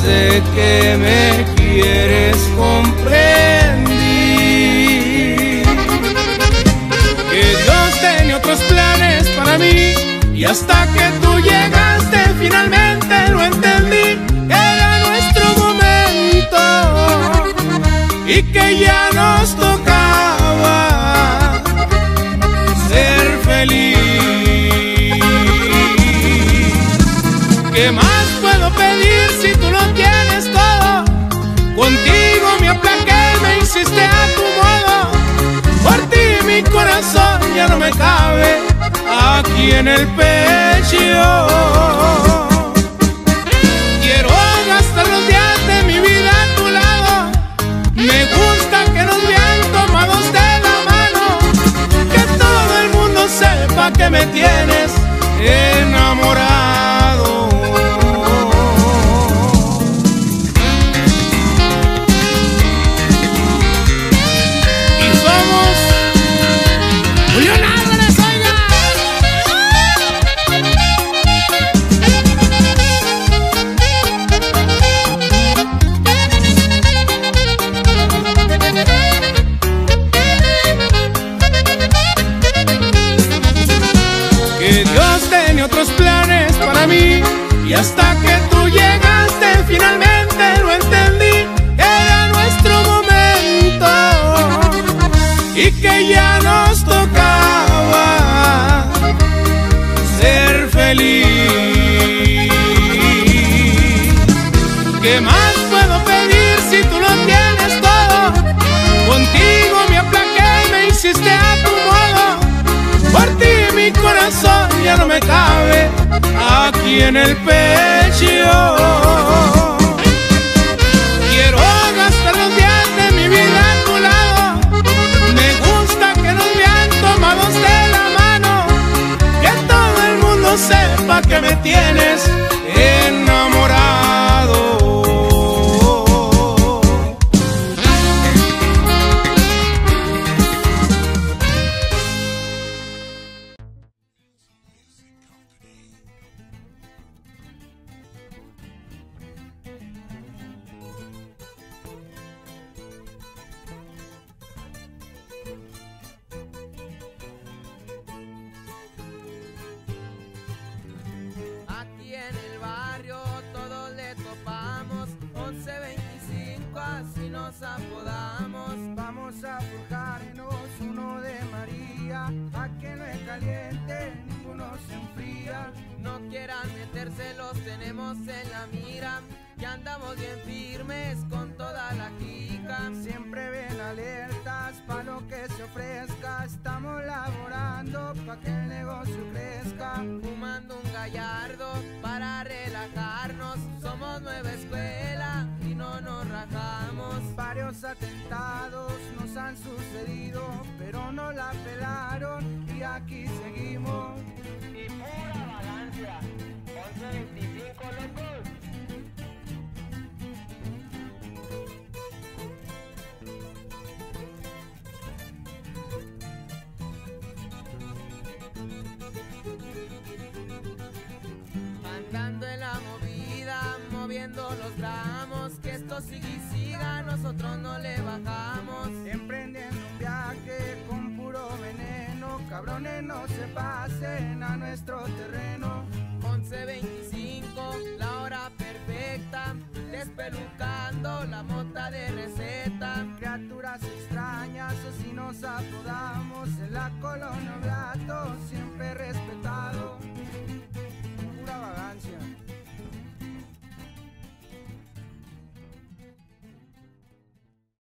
Sé que me quieres, comprendí que Dios tenía otros planes para mí, y hasta que tú llegaste finalmente lo entendí, que era nuestro momento y que ya nos tocaba ser feliz. ¿Qué más puedo pedir si tú lo tienes todo? Contigo me aplaqué, me hiciste a tu modo. Por ti mi corazón ya no me cabe aquí en el pecho. Quiero gastar los días de mi vida a tu lado. Me gusta que nos vean tomados de la mano, que todo el mundo sepa que me tienes enamorado. Otros planes para mí, y hasta que tú llegaste finalmente lo entendí, que era nuestro momento y que ya nos tocaba ser feliz. ¿Qué más puedo pedir si tú lo tienes todo? Contigo me aplaqué, me hiciste a tu modo. Por ti mi corazón ya no me cabe aquí en el pecho. Quiero gastar los días de mi vida a tu lado. Me gusta que nos vean tomados de la mano, que todo el mundo sepa que me tienes enamorado. Aquí en el barrio todos le topamos, 1125 así nos apodamos. Vamos a forjarnos uno de María, a que no es caliente, ninguno se enfría. No quieran meterse, los tenemos en la mira, que andamos bien firmes con toda la clica. Siempre ven alertas pa' lo que se ofrezca, estamos laborando pa' que el negocio crezca. Fumando un gallardo para relajarnos, somos nueva escuela y no nos rajamos. Varios atentados nos han sucedido, pero no la pelaron y aquí seguimos. Y pura vagancia, 1125 locos. Andando en la movida, moviendo los gramos, que esto sigue y siga, nosotros no le bajamos. Emprendiendo un viaje con puro veneno, cabrones no se pasen a nuestro terreno. 1125, la hora perfecta, despelucando la mota de receta. Criaturas extrañas, así nos apodamos, en la colonia Blato siempre respetamos.